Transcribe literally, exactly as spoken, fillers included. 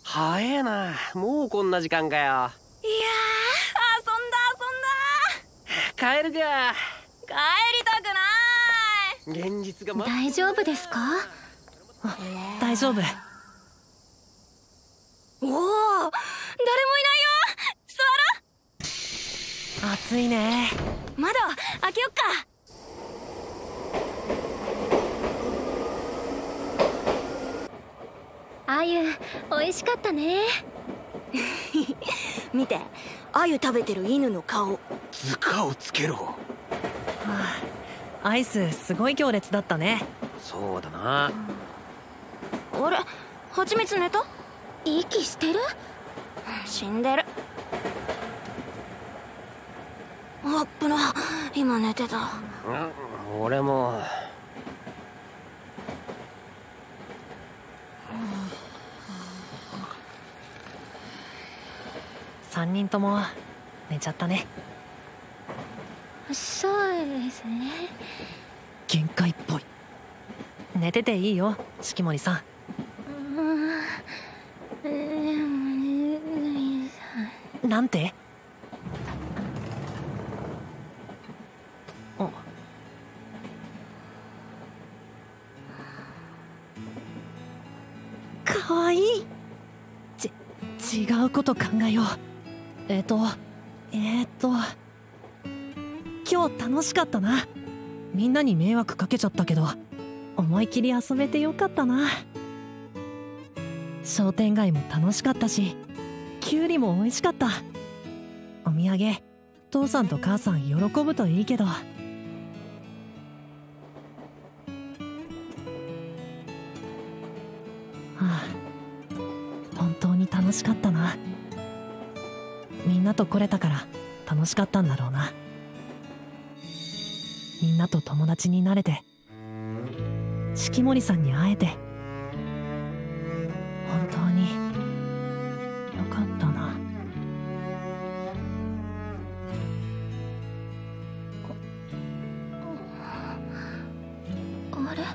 早えな、もうこんな時間かよ。いやー、 遊んだ遊んだ。 帰るか。 帰りたくない。 現実が待大丈夫ですか？ あ、大丈夫。 おお、誰もいないよ。座ろ。 暑いね。 窓開けよっか。 あゆ美味しかったね。 見て、あゆ食べてる犬の顔。 図鑑をつけろ。 はあ、アイスすごい行列だったね。 そうだな。 あれ、はちみつ寝た？ 息してる？ 死んでる。あっぶな、今寝てた。 うん、俺も。 三人とも寝ちゃったね。 そうですね。 限界っぽい。寝てていいよ、四季森さん。なんて？あ、かわいい。ち違うこと考えよう。えっとえっと今日楽しかったな。みんなに迷惑かけちゃったけど思い切り遊べてよかったな。商店街も楽しかったし、キュウリも美味しかった。お土産父さんと母さん喜ぶといいけど。はあ、本当に楽しかったな。みんなと来れたから楽しかったんだろうな。みんなと友達になれて、四季森さんに会えて、本当によかったな。 あれ？